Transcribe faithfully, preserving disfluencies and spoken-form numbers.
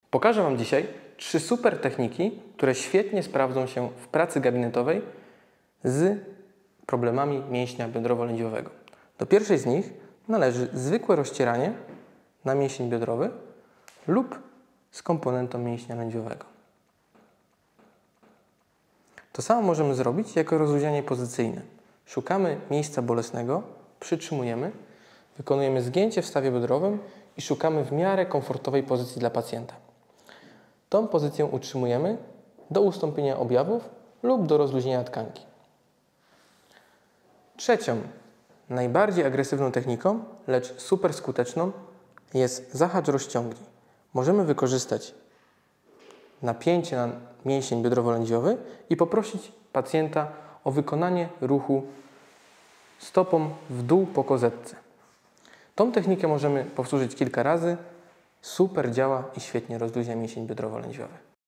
Pokażę Wam dzisiaj trzy super techniki, które świetnie sprawdzą się w pracy gabinetowej z problemami mięśnia biodrowo-lędźwiowego. Do pierwszej z nich należy zwykłe rozcieranie na mięsień biodrowy lub z komponentą mięśnia lędźwiowego. To samo możemy zrobić jako rozluźnianie pozycyjne. Szukamy miejsca bolesnego, przytrzymujemy, wykonujemy zgięcie w stawie biodrowym i szukamy w miarę komfortowej pozycji dla pacjenta. Tą pozycję utrzymujemy do ustąpienia objawów lub do rozluźnienia tkanki. Trzecią, najbardziej agresywną techniką, lecz super skuteczną, jest zahacz rozciągnij. Możemy wykorzystać napięcie na mięsień biodrowo-lędźwiowy i poprosić pacjenta o wykonanie ruchu stopą w dół po kozetce. Tą technikę możemy powtórzyć kilka razy. Super działa i świetnie rozluźnia mięsień biodrowo-lędźwiowy.